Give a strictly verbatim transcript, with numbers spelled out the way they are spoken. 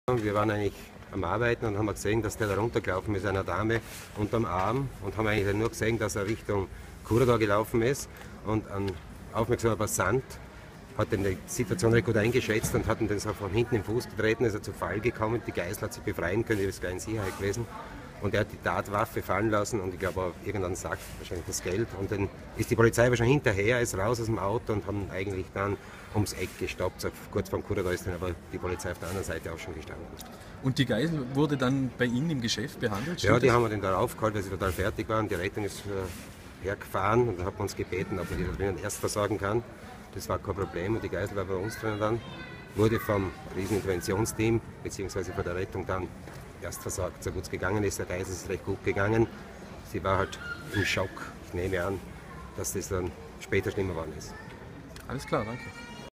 Wir waren eigentlich am Arbeiten und haben gesehen, dass der da runtergelaufen ist, einer Dame unterm Arm, und haben eigentlich nur gesehen, dass er Richtung Corridor gelaufen ist, und ein aufmerksamer Passant hat die Situation recht gut eingeschätzt und hat ihn dann so von hinten im Fuß getreten, ist er zu Fall gekommen, die Geißel hat sich befreien können, die ist gar in Sicherheit gewesen. Und er hat die Tatwaffe fallen lassen und ich glaube auch irgendeinen Sack, wahrscheinlich das Geld. Und dann ist die Polizei wahrscheinlich hinterher, ist raus aus dem Auto und haben eigentlich dann ums Eck gestoppt. So kurz vor dem Corridor ist dann aber die Polizei auf der anderen Seite auch schon gestanden. Und die Geisel wurde dann bei Ihnen im Geschäft behandelt? Ja, die das? haben wir dann da raufgeholt, weil sie total fertig waren. Die Rettung ist äh, hergefahren und dann hat man uns gebeten, ob man die da drinnen erst versorgen kann. Das war kein Problem und die Geisel war bei uns drinnen dann. Wurde vom Kriseninterventionsteam bzw. von der Rettung dann erst versorgt, so gut es gegangen ist. Der Geisel ist recht gut gegangen. Sie war halt im Schock. Ich nehme an, dass das dann später schlimmer geworden ist. Alles klar, danke.